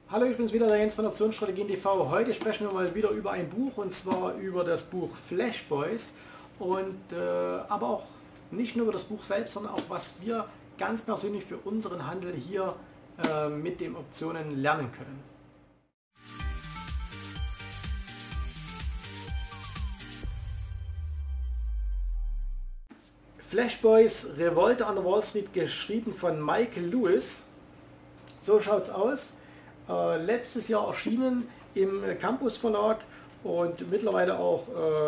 Hallo, ich bin's wieder, der Jens von Optionsstrategien TV. Heute sprechen wir mal wieder über ein Buch, und zwar über das Buch Flash Boys. Aber auch nicht nur über das Buch selbst, sondern auch was wir ganz persönlich für unseren Handel hier mit den Optionen lernen können. Flash Boys, Revolte an der Wall Street, geschrieben von Michael Lewis. So schaut's aus. Letztes Jahr erschienen im Campus Verlag und mittlerweile auch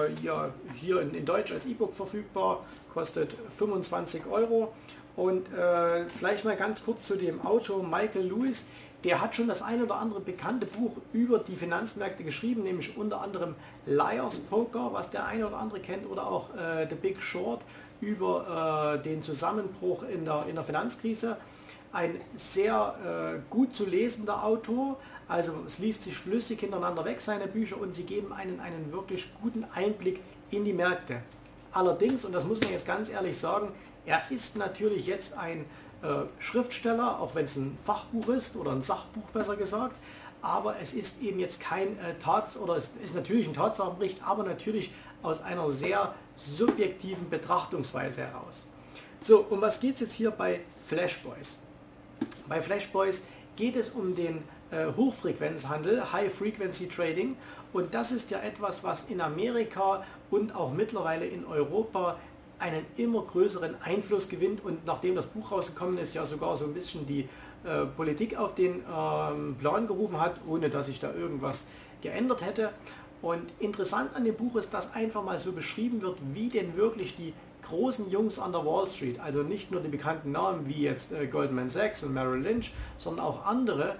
hier in Deutsch als E-Book verfügbar, kostet 25 Euro. Und vielleicht mal ganz kurz zu dem Autor Michael Lewis. Der hat schon das ein oder andere bekannte Buch über die Finanzmärkte geschrieben, nämlich unter anderem Liar's Poker, was der eine oder andere kennt, oder auch The Big Short über den Zusammenbruch in der Finanzkrise. Ein sehr gut zu lesender Autor, also es liest sich flüssig hintereinander weg, seine Bücher, und sie geben einen wirklich guten Einblick in die Märkte. Allerdings, und das muss man jetzt ganz ehrlich sagen, er ist natürlich jetzt ein Schriftsteller, auch wenn es ein Fachbuch ist oder ein Sachbuch besser gesagt, aber es ist eben jetzt kein es ist natürlich ein Tatsachenbericht, aber natürlich aus einer sehr subjektiven Betrachtungsweise heraus. So, um was geht es jetzt hier bei Flash Boys? Bei Flash Boys geht es um den Hochfrequenzhandel, High Frequency Trading, und das ist ja etwas, was in Amerika und auch mittlerweile in Europa einen immer größeren Einfluss gewinnt, und nachdem das Buch rausgekommen ist, ja sogar so ein bisschen die Politik auf den Plan gerufen hat, ohne dass sich da irgendwas geändert hätte. Und interessant an dem Buch ist, dass einfach mal so beschrieben wird, wie denn wirklich die großen Jungs an der Wall Street, also nicht nur die bekannten Namen wie jetzt Goldman Sachs und Merrill Lynch, sondern auch andere,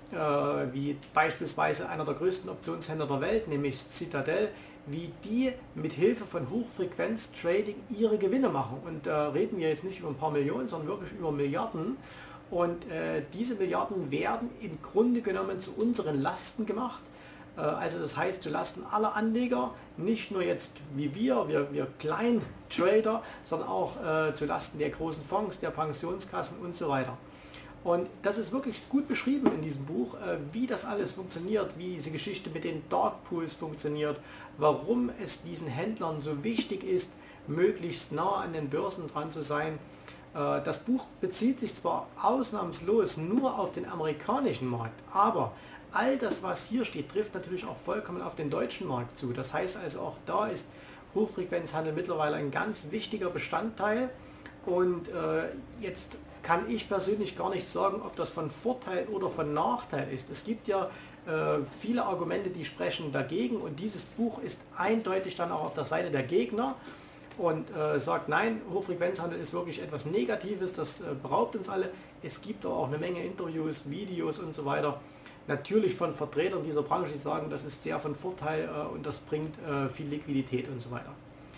wie beispielsweise einer der größten Optionshändler der Welt, nämlich Citadel, wie die mit Hilfe von Hochfrequenz-Trading ihre Gewinne machen. Und da reden wir jetzt nicht über ein paar Millionen, sondern wirklich über Milliarden. Und diese Milliarden werden im Grunde genommen zu unseren Lasten gemacht. Also das heißt zu Lasten aller Anleger, nicht nur jetzt wie wir kleinen Trader, sondern auch zu Lasten der großen Fonds, der Pensionskassen und so weiter. Und das ist wirklich gut beschrieben in diesem Buch, wie das alles funktioniert, wie diese Geschichte mit den Dark Pools funktioniert, warum es diesen Händlern so wichtig ist, möglichst nah an den Börsen dran zu sein. Das Buch bezieht sich zwar ausnahmslos nur auf den amerikanischen Markt, aber all das, was hier steht, trifft natürlich auch vollkommen auf den deutschen Markt zu. Das heißt also, auch da ist Hochfrequenzhandel mittlerweile ein ganz wichtiger Bestandteil. Und jetzt kann ich persönlich gar nicht sagen, ob das von Vorteil oder von Nachteil ist. Es gibt ja viele Argumente, die sprechen dagegen, und dieses Buch ist eindeutig dann auch auf der Seite der Gegner und sagt, nein, Hochfrequenzhandel ist wirklich etwas Negatives, das beraubt uns alle. Es gibt aber auch eine Menge Interviews, Videos und so weiter, natürlich von Vertretern dieser Branche, die sagen, das ist sehr von Vorteil und das bringt viel Liquidität und so weiter.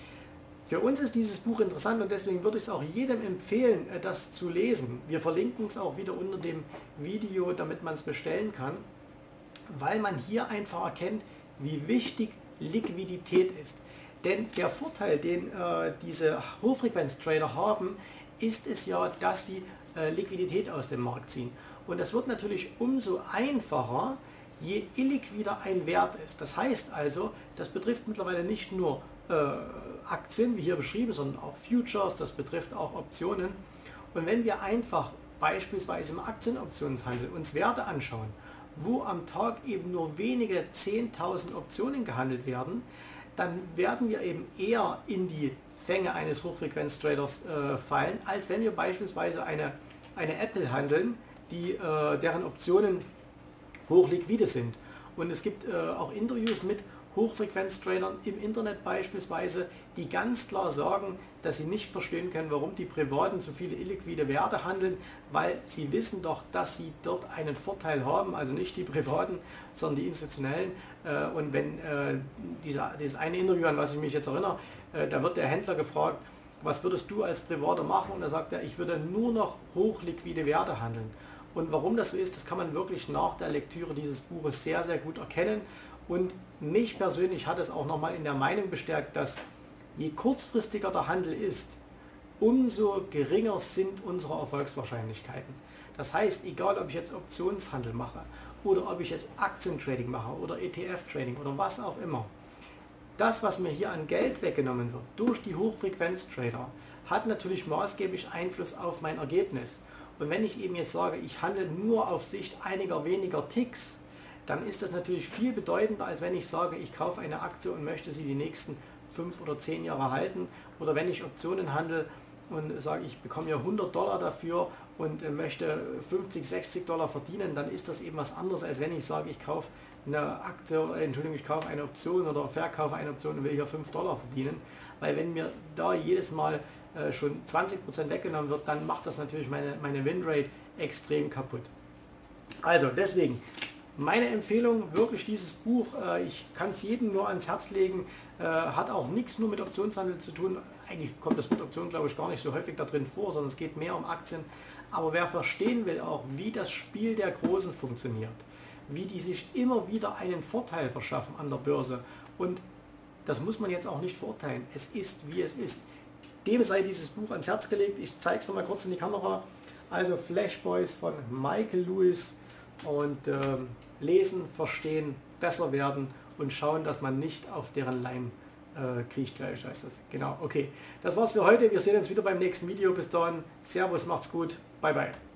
Für uns ist dieses Buch interessant, und deswegen würde ich es auch jedem empfehlen, das zu lesen. Wir verlinken es auch wieder unter dem Video, damit man es bestellen kann, weil man hier einfach erkennt, wie wichtig Liquidität ist. Denn der Vorteil, den diese Hochfrequenz-Trader haben, ist es ja, dass sie Liquidität aus dem Markt ziehen. Und das wird natürlich umso einfacher, je illiquider ein Wert ist. Das heißt also, das betrifft mittlerweile nicht nur Aktien, wie hier beschrieben, sondern auch Futures, das betrifft auch Optionen. Und wenn wir einfach beispielsweise im Aktienoptionshandel uns Werte anschauen, wo am Tag eben nur wenige 10.000 Optionen gehandelt werden, dann werden wir eben eher in die Fänge eines Hochfrequenz-Traders fallen, als wenn wir beispielsweise eine Apple handeln, deren Optionen hochliquide sind. Und es gibt auch Interviews mit Hochfrequenz-Tradern im Internet beispielsweise, die ganz klar sagen, dass sie nicht verstehen können, warum die Privaten so viele illiquide Werte handeln, weil sie wissen doch, dass sie dort einen Vorteil haben, also nicht die Privaten, sondern die Institutionellen. Und wenn dieses eine Interview, an was ich mich jetzt erinnere, da wird der Händler gefragt, was würdest du als Privater machen? Und da sagt er, ich würde nur noch hochliquide Werte handeln. Und warum das so ist, das kann man wirklich nach der Lektüre dieses Buches sehr, sehr gut erkennen. Und mich persönlich hat es auch nochmal in der Meinung bestärkt, dass je kurzfristiger der Handel ist, umso geringer sind unsere Erfolgswahrscheinlichkeiten. Das heißt, egal ob ich jetzt Optionshandel mache oder ob ich jetzt Aktientrading mache oder ETF-Trading oder was auch immer. Das, was mir hier an Geld weggenommen wird durch die Hochfrequenz-Trader, hat natürlich maßgeblich Einfluss auf mein Ergebnis. Und wenn ich eben jetzt sage, ich handle nur auf Sicht einiger weniger Ticks, dann ist das natürlich viel bedeutender, als wenn ich sage, ich kaufe eine Aktie und möchte sie die nächsten 5 oder 10 Jahre halten. Oder wenn ich Optionen handle und sage, ich bekomme ja $100 dafür und möchte 50, $60 verdienen, dann ist das eben was anderes, als wenn ich sage, ich kaufe eine Aktie, ich kaufe eine Option oder verkaufe eine Option und will hier $5 verdienen. Weil wenn mir da jedes Mal schon 20% weggenommen wird, dann macht das natürlich meine Winrate extrem kaputt. Also deswegen, meine Empfehlung, wirklich dieses Buch, ich kann es jedem nur ans Herz legen, hat auch nichts nur mit Optionshandel zu tun. Eigentlich kommt das mit Optionen, glaube ich, gar nicht so häufig da drin vor, sondern es geht mehr um Aktien. Aber wer verstehen will auch, wie das Spiel der Großen funktioniert, wie die sich immer wieder einen Vorteil verschaffen an der Börse, und das muss man jetzt auch nicht verurteilen, es ist wie es ist. Dem sei dieses Buch ans Herz gelegt. Ich zeige es noch mal kurz in die Kamera. Also Flash Boys von Michael Lewis, und lesen, verstehen, besser werden und schauen, dass man nicht auf deren Leim kriecht, gleich heißt das. Genau, okay. Das war's für heute. Wir sehen uns wieder beim nächsten Video. Bis dahin, Servus, macht's gut. Bye, bye.